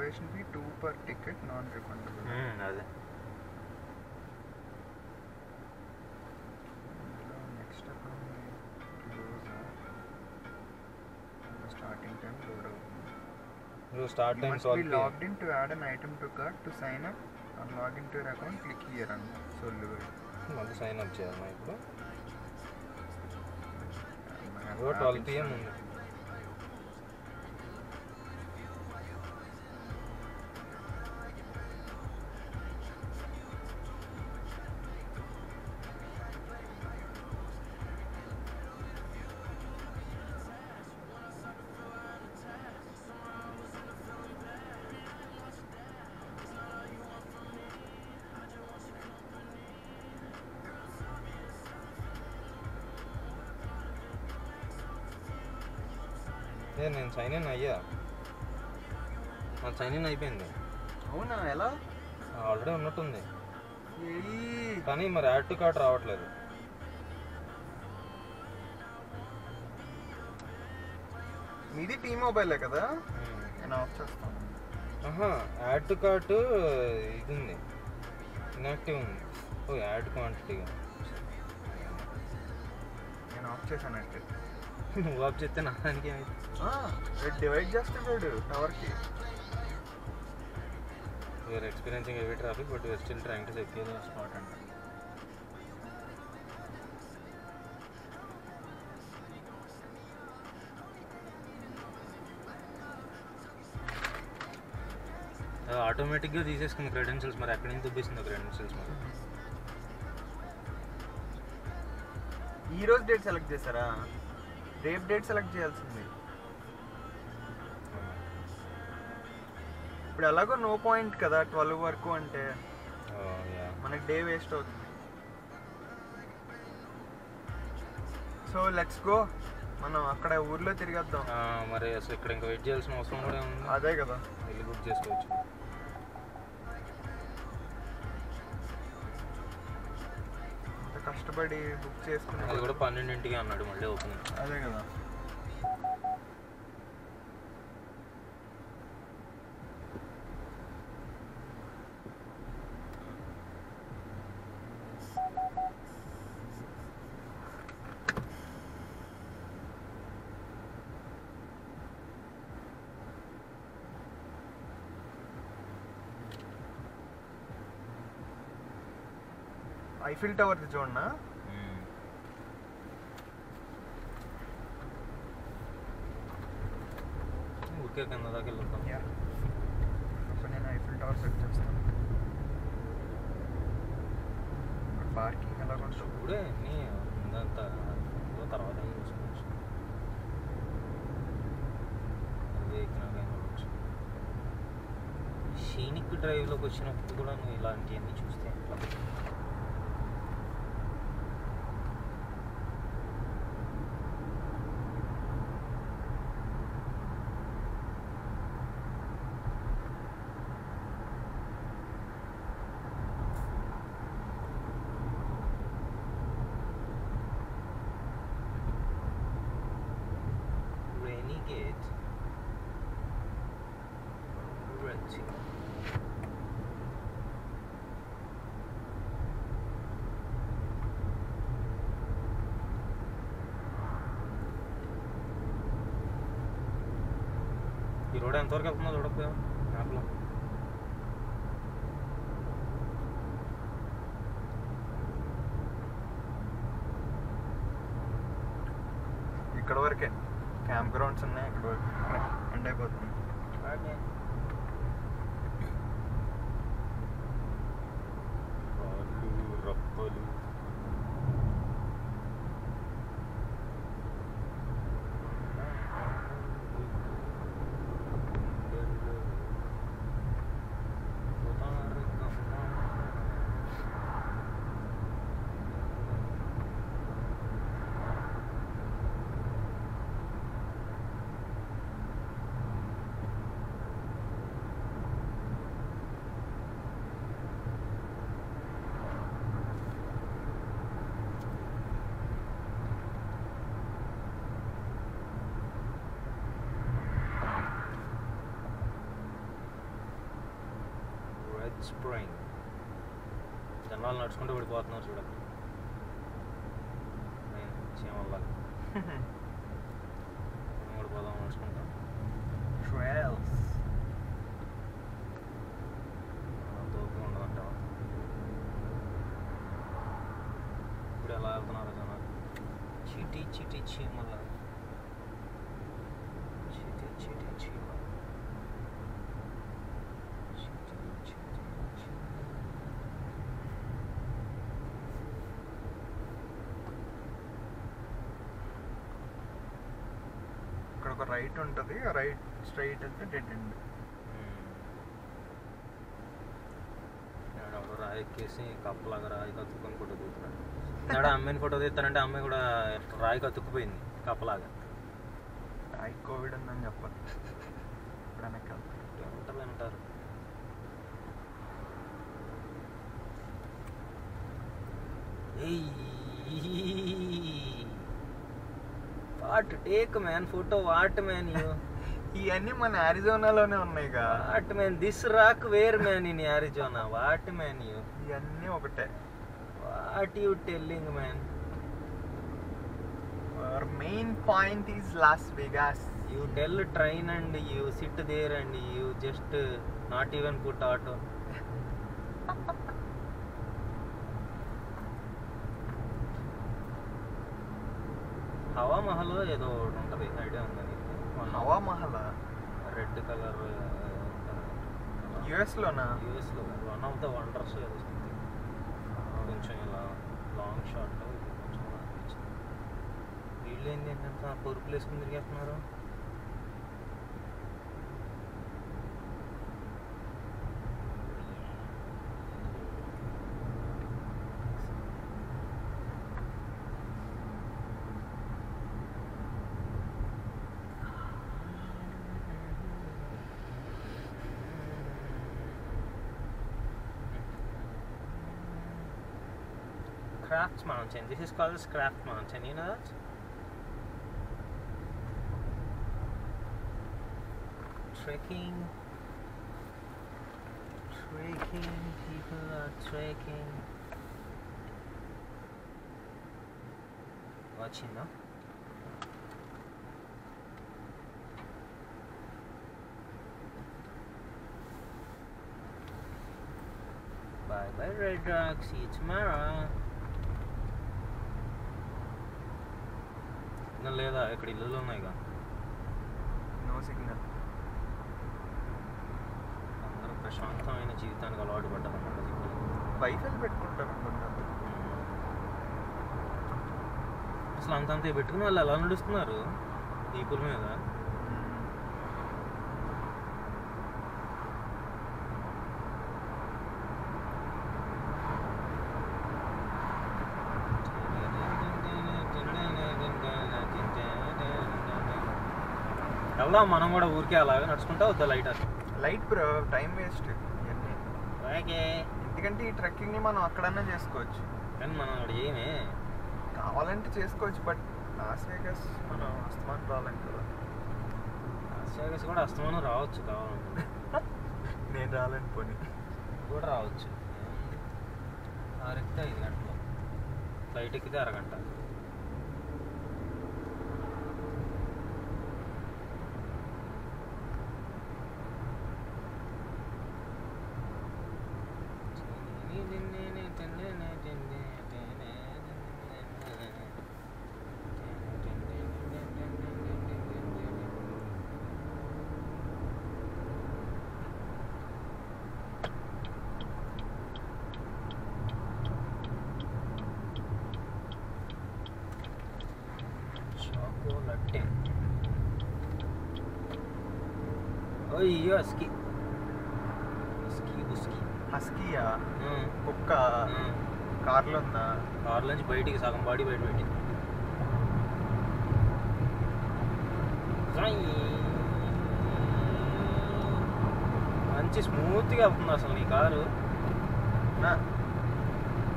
Reservation fee 2 per ticket non refundable. అదే next starting time load అవుతుంది. Start time logged in to add an item to cart to sign up and log in to your account click here అన్న సొల్లు మళ్ళీ sign up చేయాలి ఇప్పుడు 12 PM ఉంది. నేను sign in అయ్యా, నా సైన్ ఇన్ అయిపోయింది. అవునా? ఎలా? ఆల్రెడీ ఉన్నట్టుంది కానీ మరి యాడ్ టు కార్ట్ రావట్లేదు. మీది టీ మొబైలే కదా? నేను ఆఫ్ చేస్తాను. యాడ్ టు కార్ట్ ఇది ఉంది, ఇన్యాక్టివ్ ఉంది. ఓ యాడ్ క్వాంటిటీగా నేను ఆఫ్ చేశాను. అంటే నువ్వు ఆఫ్ చేస్తే నా దానికి ఏమైంది? డివైడ్ చేస్తాడు టవర్కి. We're experiencing heavy traffic but we're still trying to secure the spot అంట. ఆటోమేటిక్గా తీసేసుకుంది క్రెడెన్షియల్స్. మరి ఎక్కడి నుంచి దుబ్బేసింది క్రెడెన్షియల్స్? మరి ఈరోజు డేట్ సెలెక్ట్ చేశారా? రేపు డేట్ సెలెక్ట్ చేయాల్సింది. ఇప్పుడు ఎలాగో నో పాయింట్ కదా 12 వరకు అంటే మనకి డే వేస్ట్ అవుతుంది. సో లెట్స్ గో, మనం అక్కడ ఊర్లో తిరిగేద్దాం. మరి అసలు ఇక్కడ ఇంకా వెయిట్ చేయాల్సిన అవసరం కూడా ఉంది. అదే కదా, వెళ్ళి బుక్ చేసుకోవచ్చు. కష్టపడి బుక్ చేసుకుని అది కూడా 12ంటికి అన్నాడు మళ్ళీ ఓపెన్. అదే కదా. ఐఫిల్ టవర్ది చూడన్నా? ఊరికే కింద దాకా వెళ్తాం. ఇప్పుడు నేను ఐఫిల్ టవర్ సెట్ చేస్తాను. పార్కింగ్ ఎలా కొంచెం ఇప్పుడే అన్నీ ఉందంతా తర్వాత చూసుకోవచ్చు. అదే ఎక్కినాకైనా వెళ్ళచ్చు. షీనిక్ డ్రైవ్లోకి వచ్చినప్పుడు కూడా నువ్వు ఇలాంటివన్నీ చూస్తే ఈ రోడ్ ఎంతవరకు వెళ్తుందో చూడకపోయా మ్యాప్లో. ఇక్కడ వరకే క్యాంప్ గ్రౌండ్స్ ఉన్నాయి. ఇక్కడ వరకు ఎండ్ అయిపోతుంది. రప్పలు స్ప్రింగ్. జనాలు నడుచుకుంటూ పడిపోతున్నారు చూడ, చీమల్లాగా. పడిపోదాం నడుచుకుంటాం. ట్రైల్స్ తోపు ఉండదంట. ఇప్పుడు ఎలా వెళ్తున్నారు జనాలు? చీటీ చీటీ చీమల, చీటీ చీటీ చీమ. ఇక్కడ ఒక రైట్ ఉంటుంది, ఆ రైట్ స్ట్రైట్ వెళ్తే డెడ్ ఎండ్. రాయి ఎక్కేసి కప్పలాగా రాయి కత్తుకొని ఫోటో దిగుతున్నాడు. ఇక్కడ అమ్మాయిని ఫోటో తీస్తానంటే అమ్మాయి కూడా రాయి కత్తుకుపోయింది కప్పలాగా. రాయి కోవిడ్ ఉందని చెప్పాలి. ఇప్పుడు వెనక్కి వెళ్తారు ఉంటుంది అంటారు. What take man photo, what man you. ఇవన్నీ మన అరిజోనాలోనే ఉన్నాయి కదా. What man this rock where man in Arizona, what man you. ఇవన్నీ ఒకటే. What you telling man. Our main point is Las Vegas. You tell train and you sit there and you just not even put auto. Hawa Mahal ఏదో ఉంటుంది, idea ఉందా నీకు? Hawa Mahal red colour యుఎస్లోనా? యూఎస్లో one of the wonders ఏదో something. కొంచెం ఇలా long shot కొంచెం అనిపించింది. వీళ్ళు ఏంటి ఏంటంటే పొరుపులు వేసుకుని తిరిగేస్తున్నారు. Crafts Mountain. This is called Craft Mountain. You know that? Trekking. People are trekking. Watching, no? Bye bye Red Rock. See you tomorrow. Signal లేదా? ఇక్కడ ఇల్లులు ఉన్నాయిగా. No signal. అందరూ ప్రశాంతమైన జీవితానికి అలవాటు పడ్డారు అన్నమాట. సిగ్నల్ వైఫై పెట్టుకుంటారు అనుకుంటారు. అసలు అంతంతే పెట్టుకుని వాళ్ళు ఎలా నడుస్తున్నారు దీపుల మీద. వెళ్దాం మనం కూడా ఊరికే అలాగే నడుచుకుంటా వద్దా light light bro, time waste ఇవన్నీ. ఓకే, ఎందుకంటే ఈ ట్రెక్కింగ్ని మనం అక్కడన్నా చేసుకోవచ్చు, కానీ మనం అక్కడ ఏమే కావాలంటే చేసుకోవచ్చు. బట్ లాస్ వేగస్ మనం అస్తమానం రాలేం కదా. లాస్ వేగస్ కూడా అస్తమానం రావచ్చు కావాలంటే. నేను రాలేను, పోనీ కూడా రావచ్చు. 6 ఎక్కితే 5 గంటలు, ఫ్లైట్ ఎక్కితే అరగంట. అయ్యో హస్కీ హస్కీయా కుక్క కార్లో ఉందా? కార్లోంచి బయటికి సగం బాడీ బయట పెట్టి మంచి స్మూత్గా వెళ్తుంది అసలు నీ కారు.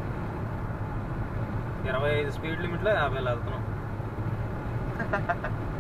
25 స్పీడ్ లిమిట్లో 50 వెళ్తున్నాం.